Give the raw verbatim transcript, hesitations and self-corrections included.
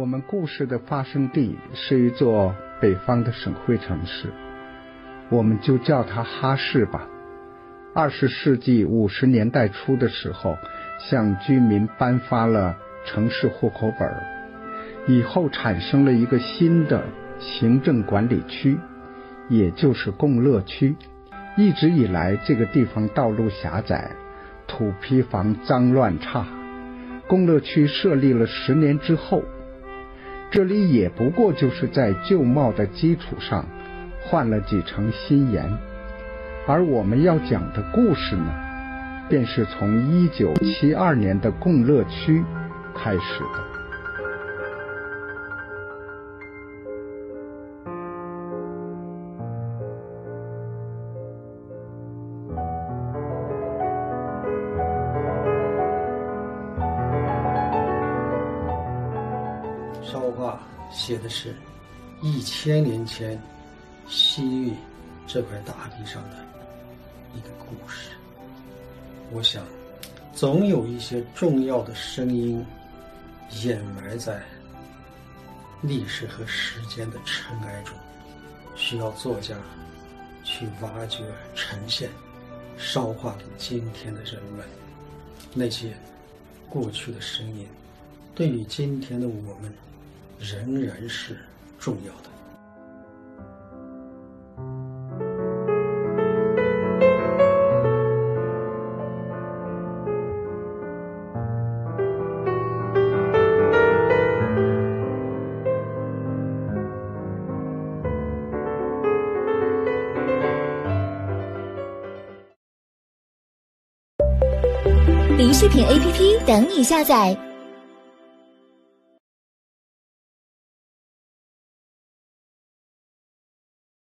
我们故事的发生地是一座北方的省会城市，我们就叫它哈市吧。二十世纪五十年代初的时候，向居民颁发了城市户口本，以后产生了一个新的行政管理区，也就是共乐区。一直以来，这个地方道路狭窄，土坯房脏乱差。共乐区设立了十年之后，这里也不过就是在旧貌的基础上换了几层新颜。而我们要讲的故事呢，便是从一九七二年的共乐区开始的。 烧话写的是一千年前西域这块大地上的一个故事。我想总有一些重要的声音掩埋在历史和时间的尘埃中，需要作家去挖掘呈现，烧化给今天的人们。那些过去的声音对于今天的我们仍然是重要的。 林视频 A P P 等你下载。